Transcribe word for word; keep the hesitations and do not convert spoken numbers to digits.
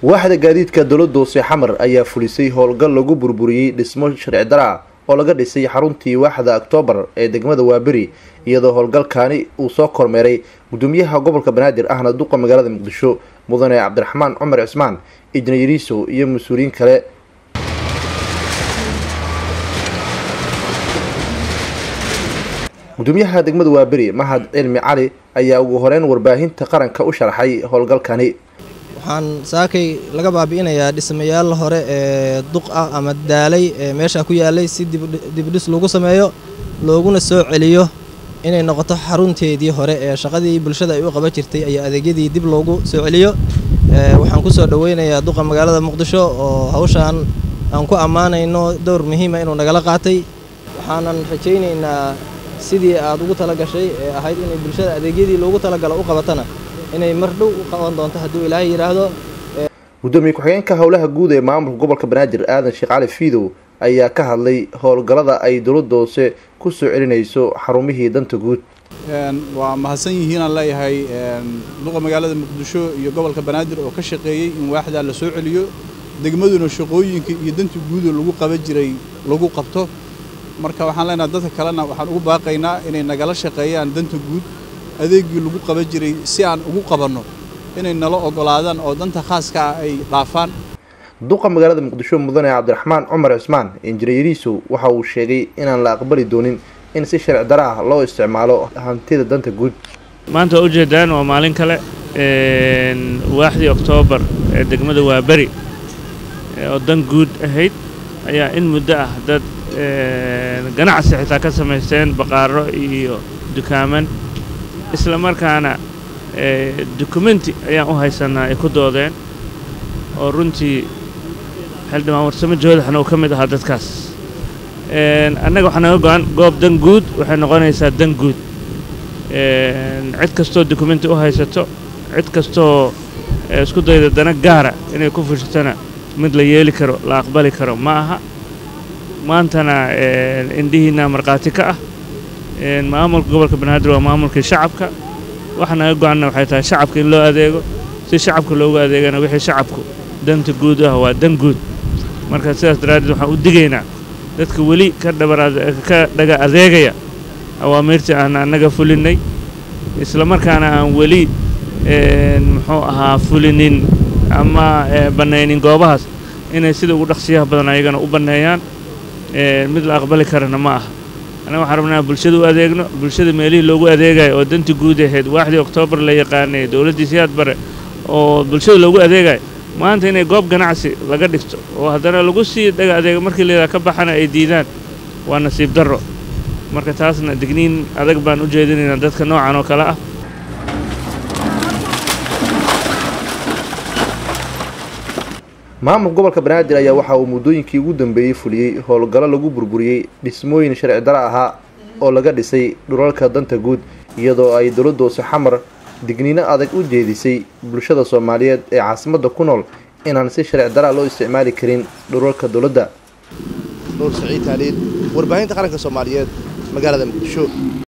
waaxda gaadiidka dowladda hoose xamar ayaa fulisay howlgal lagu burburiyay dhismo sharci dara oo laga dhisay xaruntii waaxda Oktoobar ee degmada Waaberi iyadoo howlgalkaani uu soo kormeeray gudoomiyaha gobolka Banaadir ahna duqa magaalada Muqdisho mudane Cabdiraxmaan Cumar Cismaan injineeriso iyo mas'uuliyiin kale. gudoomiyaha degmada Waaberi Mahad Cilmi Cali ayaa ugu horeen warbaahinta qaranka u sharaxay howlgalkaani. waxaan saakay laga baabi'inayaa dhismayaal hore ee duq ah ama daalay ee meesha ku yaalay si dib dhis lagu sameeyo looguna soo celiyo inay noqoto xarunteedii hore ee shaqadii bulshada ay u qaban jirtay ayaa adeegyadii dib loogu soo celiyo. waxaan ku soo dhaweynayaa duqa magaalada Muqdisho oo hawshan aan ku amaanayno door muhiim ah inuu nagala qaatay. waxaanan rajaynaynaa sidii aad ugu tala gashay ee ahayd in bulshada adeegyadii loogu tala galo u qabatana inay mar dhow u qaban doonto hadduu Ilaahay yiraahdo. gudoomiye ku-xigeenka howlaha guud ee maamulka gobolka Banaadir Aadan Sheekh Cali Fiidow ayaa ka hadlay howlgalada ay dowladda hoose ku soo celinayso xarumihii danta guud. waa mahadsan yihiin aan leeyahay duqa magaalada Muqdisho iyo gobolka Banaadir oo ka shaqeeyay in waaxda la soo celiyo degmaduna shaqooyinka iyo danta guud lagu qaban jiray lagu qabto. marka waxaan leenahay dadka kalena waxaan ugu baaqaynaa inay nagala shaqeeyaan danta guud adeegii lagu qaban jiray si aan ugu qabanno inay nala ogolaadaan oo danta khaaska ah ay dhaafaan. duqa magaalada Muqdisho mudane Cabdiraxmaan Cumar Cismaan injineeriso waxa uu sheegay inaan la aqbali doonin in si sharci dara ah loo isticmaalo hantida danta guud. maanta u jeedaan waa maalin kale een waaxdii Oktoobar ee degmada Waaberi oo dan guud ahayd ayaa in muddo ah dad ganacsi xitaa ka samaysteen baqaaro iyo dukaaman isla markaana dokumenti ayaan u haysanaa ay ku doodeen oo runtii xildhibaan warsamo joodaxna uu ka mid ahaa dadkaas. annaga waxaa naga go-an goob dan guud waxay noqonaysaa dan guud. cid kastoo dokumenti u haysato cid kastoo isku dayda dana gaara inay ku fushatana mid la yeeli karo la aqbali karo ma aha. maantana indhihiina marqaati ka ah maamulka gobolka Banaadir waa maamulkii shacabka. waxa naga go'an waxay tahay shacabka in loo adeego si shacabka loogu adeegana wixii shacabku danta guud ah waa dan guud. marka sidaas daraaddeed waxaan u digaynaa dadka weli ka dhabaraad ka dhaga adeegaya awaamirta aan annaga fulinay isla markaana aan weli muxuu ahaa fulinin ama banaynin goobahaas inay sida ugu dhaqsiyaha badan ayagana u baneeyaan mid la aqbali karana ma aha. أنا وحرمنا bulshada u adeegno bulshada meelihii loogu adeegayo oo danti guud ahayd waaxdii Oktoobar la yaqaanay dawladda siyaad bare oo bulshada loogu adeegayo maanta inay goob ganacsi laga dhigto oo haddana lagu sii dhaga adeega markii la ka baxana ay diidaan waa nasiib darro. marka taasna digniin adag baan u jeedinaynaa dadka noocan oo kale ah. maamulka gobolka Banaadir ayaa waxa uu muddooyinkii ugu dambeeyay fuliyay howlgallo lagu burburiyay dhismooyin sharci dara ah oo laga dhisay dhulalka danta guud iyadoo ay dowladda hoose xamar digniino adag u jeedisay bulshada Soomaaliyeed ee caasimadda ku nool inaan si sharci dara loo isticmaali karin dhulalka dowladda. Nuur Saciid Haliil warbaahinta qaranka Soomaaliyeed magaalada Muqdisho.